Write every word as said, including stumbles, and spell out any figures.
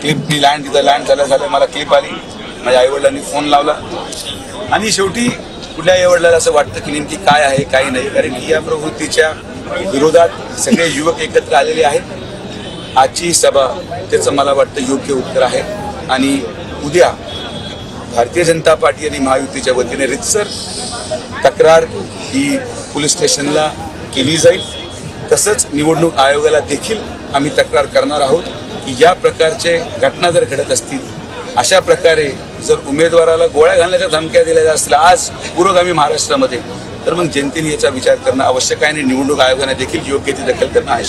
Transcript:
Clip मी land तिथं land झाल्या झाल्या मला क्लिप आली, माझ्या आईवडिलांनी फोन लावला आणि शेवटी कुठल्या आईवडिलाला असं वाटतं की नेमकी काय आहे काय नाही, कारण की या प्रवृत्तीच्या विरोधात सगळे युवक एकत्र आलेले आहेत। आजची सभा त्याचं मला वाटतं योग्य उत्तर आहे आणि उद्या भारतीय जनता पार्टी आणि महायुतीच्या वतीने रितसर तक्रार ही पोलीस स्टेशनला केली जाईल। तसंच निवडणूक आयोगाला देखील आम्ही तक्रार करणार आहोत की या प्रकारचे घटना जर घडत असतील, अशा प्रकारे जर उमेदवाराला गोळ्या घालण्याच्या धमक्या दिल्या असतील आज पुरोगामी महाराष्ट्रामध्ये, तर मग जनतेने याचा विचार करणं आवश्यक आहे आणि निवडणूक आयोगाने देखील योग्य ती दखल करणं आहे।